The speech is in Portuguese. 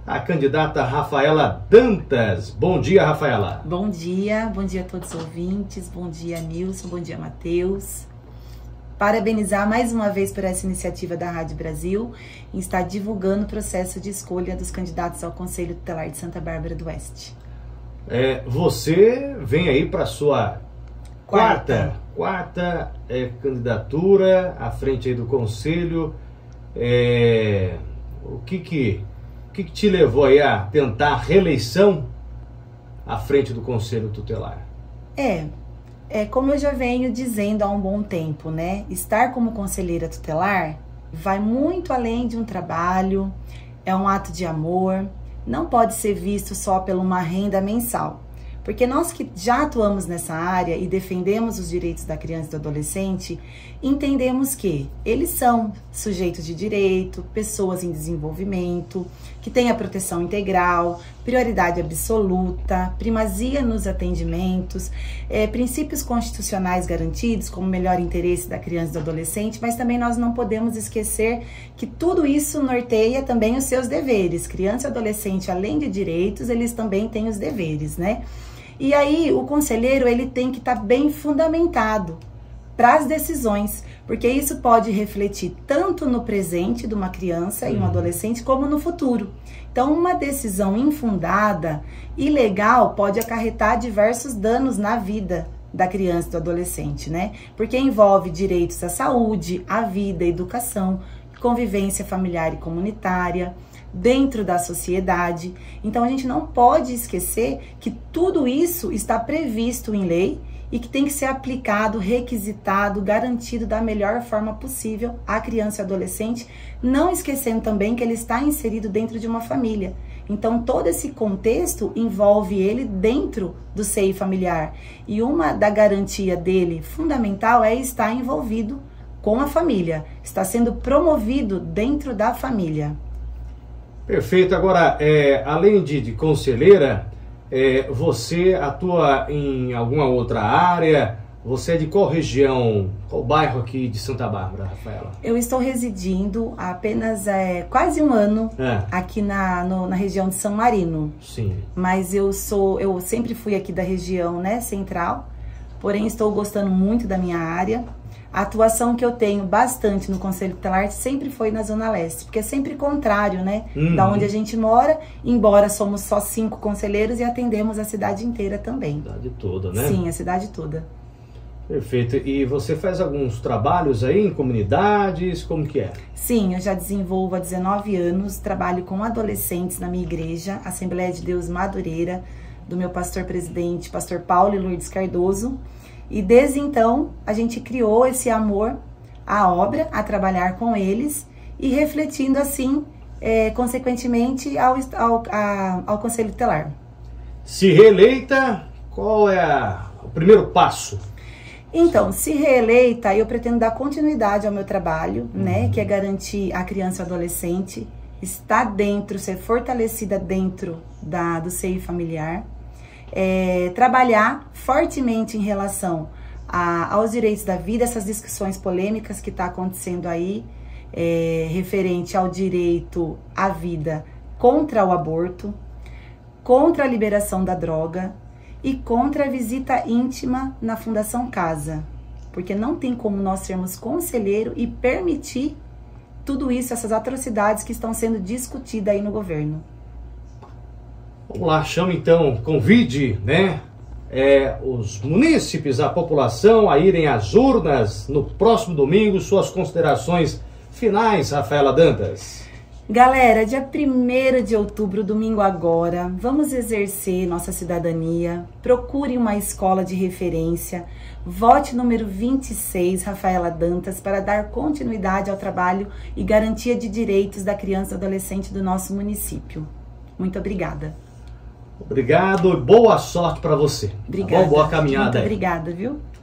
a candidata Rafaela Dantas. Bom dia, Rafaela. Bom dia a todos os ouvintes, bom dia Nilson, bom dia Matheus. Parabenizar mais uma vez por essa iniciativa da Rádio Brasil em estar divulgando o processo de escolha dos candidatos ao Conselho Tutelar de Santa Bárbara do Oeste. Você vem aí para sua quarta candidatura à frente aí do Conselho. O que te levou aí a tentar a reeleição à frente do Conselho Tutelar? Como eu já venho dizendo há um bom tempo, né? Estar como conselheira tutelar vai muito além de um trabalho, é um ato de amor, não pode ser visto só por uma renda mensal. Porque nós que já atuamos nessa área e defendemos os direitos da criança e do adolescente, entendemos que eles são sujeitos de direito, pessoas em desenvolvimento, que têm a proteção integral, prioridade absoluta, primazia nos atendimentos, princípios constitucionais garantidos, como melhor interesse da criança e do adolescente, mas também nós não podemos esquecer que tudo isso norteia também os seus deveres. Criança e adolescente, além de direitos, eles também têm os deveres, né? E aí, o conselheiro, ele tem que estar bem fundamentado para as decisões, porque isso pode refletir tanto no presente de uma criança e um adolescente, como no futuro. Então, uma decisão infundada, ilegal, pode acarretar diversos danos na vida da criança e do adolescente, né? Porque envolve direitos à saúde, à vida, à educação, convivência familiar e comunitária, dentro da sociedade. Então a gente não pode esquecer que tudo isso está previsto em lei e que tem que ser aplicado, requisitado, garantido da melhor forma possível à criança e adolescente, não esquecendo também que ele está inserido dentro de uma família. Então todo esse contexto envolve ele dentro do seio familiar. E uma da garantia dele fundamental é estar envolvido com a família, está sendo promovido dentro da família. Perfeito. Agora, além de conselheira, você atua em alguma outra área? Você é de qual região, qual bairro aqui de Santa Bárbara, Rafaela? Eu estou residindo há apenas quase um ano aqui na região de São Marino. Sim. Mas eu sempre fui aqui da região, né, central, porém estou gostando muito da minha área. A atuação que eu tenho bastante no Conselho Tutelar sempre foi na Zona Leste, porque é sempre contrário, né? Da onde a gente mora, embora somos só 5 conselheiros e atendemos a cidade inteira também. A cidade toda, né? Sim, a cidade toda. Perfeito. E você faz alguns trabalhos aí em comunidades, como que é? Sim, eu já desenvolvo há 19 anos, trabalho com adolescentes na minha igreja, Assembleia de Deus Madureira, do meu pastor presidente, pastor Paulo e Lourdes Cardoso. E desde então, a gente criou esse amor à obra, a trabalhar com eles e refletindo assim, consequentemente, ao Conselho Tutelar. Se reeleita, qual é o primeiro passo? Então, se reeleita, eu pretendo dar continuidade ao meu trabalho, né, que é garantir a criança e o adolescente estar dentro, ser fortalecida dentro do seio familiar. Trabalhar fortemente em relação aos direitos da vida, essas discussões polêmicas que está acontecendo aí, referente ao direito à vida contra o aborto, contra a liberação da droga e contra a visita íntima na Fundação Casa, porque não tem como nós sermos conselheiro e permitir tudo isso, essas atrocidades que estão sendo discutidas aí no governo. Vamos lá, chama então, convide, né, os munícipes, a população a irem às urnas no próximo domingo. Suas considerações finais, Rafaela Dantas. Galera, dia 1º de outubro, domingo agora, vamos exercer nossa cidadania, procure uma escola de referência, vote número 26, Rafaela Dantas, para dar continuidade ao trabalho e garantia de direitos da criança e adolescente do nosso município. Muito obrigada. Obrigado e boa sorte para você. Obrigada. Tá bom? Boa caminhada. Muito obrigada, viu?